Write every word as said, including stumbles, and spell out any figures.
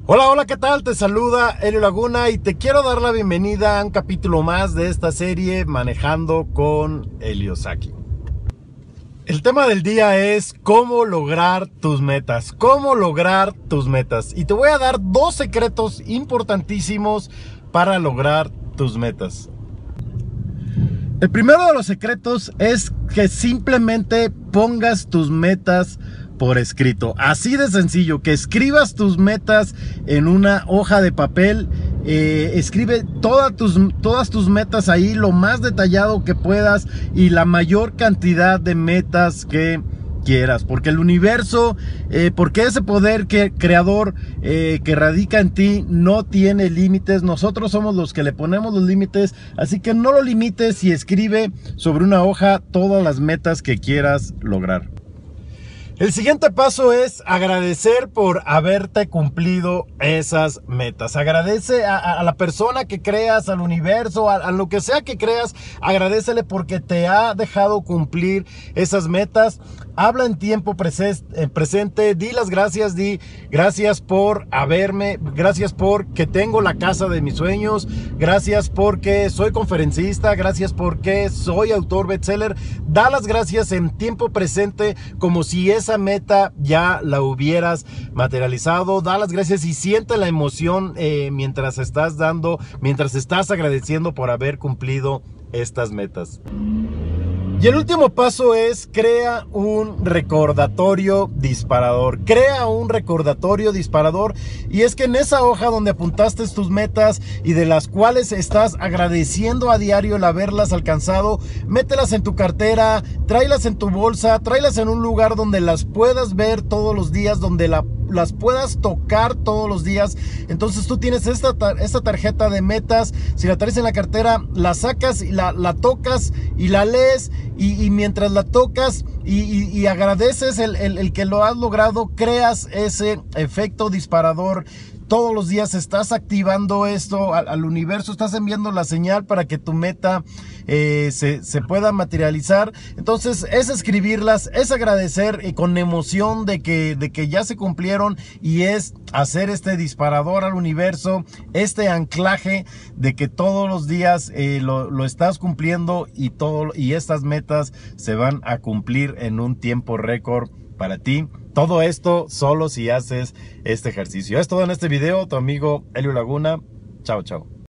Hola, hola, ¿qué tal? Te saluda Elio Laguna y te quiero dar la bienvenida a un capítulo más de esta serie Manejando con Elio Saki. El tema del día es cómo lograr tus metas, cómo lograr tus metas. Y te voy a dar dos secretos importantísimos para lograr tus metas. El primero de los secretos es que simplemente pongas tus metas por escrito, así de sencillo, que escribas tus metas en una hoja de papel. Eh, escribe todas tus, todas tus metas ahí, lo más detallado que puedas y la mayor cantidad de metas que quieras, porque el universo, eh, porque ese poder que, creador eh, que radica en ti no tiene límites. Nosotros somos los que le ponemos los límites, así que no lo limites y escribe sobre una hoja todas las metas que quieras lograr. El siguiente paso es agradecer por haberte cumplido esas metas. Agradece a, a la persona que creas, al universo, a, a lo que sea que creas. Agradécele porque te ha dejado cumplir esas metas. Habla en tiempo presente, di las gracias, di gracias por haberme, gracias porque tengo la casa de mis sueños, gracias porque soy conferencista, gracias porque soy autor bestseller. Da las gracias en tiempo presente como si esa meta ya la hubieras materializado. Da las gracias y siente la emoción eh, mientras estás dando, mientras estás agradeciendo por haber cumplido estas metas. Y el último paso es crea un recordatorio disparador. Crea un recordatorio disparador. Y es que en esa hoja donde apuntaste tus metas y de las cuales estás agradeciendo a diario el haberlas alcanzado, mételas en tu cartera, tráelas en tu bolsa, tráelas en un lugar donde las puedas ver todos los días, donde la las puedas tocar todos los días. Entonces tú tienes esta, esta tarjeta de metas, si la traes en la cartera, la sacas y la, la tocas y la lees y, y mientras la tocas y, y, y agradeces el, el, el que lo has logrado, creas ese efecto disparador. Todos los días estás activando esto al, al universo, estás enviando la señal para que tu meta eh, se, se pueda materializar. Entonces es escribirlas, es agradecer y con emoción de que, de que ya se cumplieron, y es hacer este disparador al universo, este anclaje de que todos los días eh, lo, lo estás cumpliendo y, todo, y estas metas se van a cumplir en un tiempo récord para ti. Todo esto solo si haces este ejercicio. Es todo en este video. Tu amigo Elio Laguna. Chao, chao.